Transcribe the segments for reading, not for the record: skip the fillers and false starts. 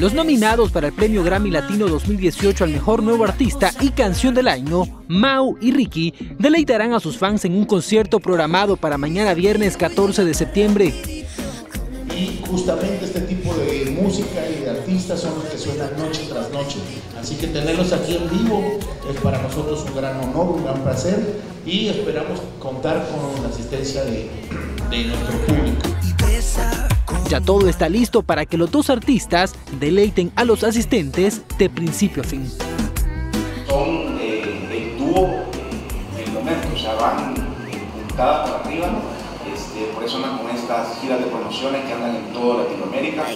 Los nominados para el Premio Grammy Latino 2018 al Mejor Nuevo Artista y Canción del Año, Mau y Ricky, deleitarán a sus fans en un concierto programado para mañana viernes 14 de septiembre. Y justamente este tipo de música y de artistas son los que suenan noche tras noche. Así que tenerlos aquí en vivo es para nosotros un gran honor, un gran placer y esperamos contar con la asistencia de nuestro público. Ya todo está listo para que los dos artistas deleiten a los asistentes de principio a fin. Son el dúo del momento, o sea, van puntada para arriba, ¿no? Por eso andan con estas giras de promociones que andan en toda Latinoamérica.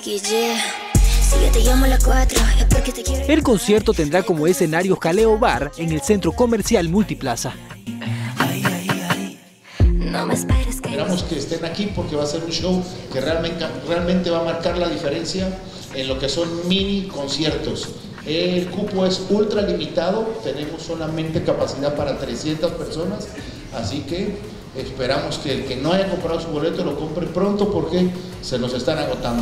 El concierto tendrá como escenario Jaleo Bar en el centro comercial Multiplaza. Esperamos que estén aquí porque va a ser un show que realmente va a marcar la diferencia en lo que son mini conciertos. El cupo es ultra limitado, tenemos solamente capacidad para 300 personas, así que esperamos que el que no haya comprado su boleto lo compre pronto porque se nos están agotando.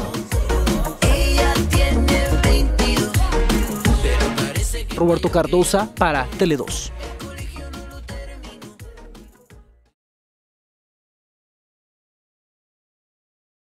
Roberto Cardosa para Tele 2.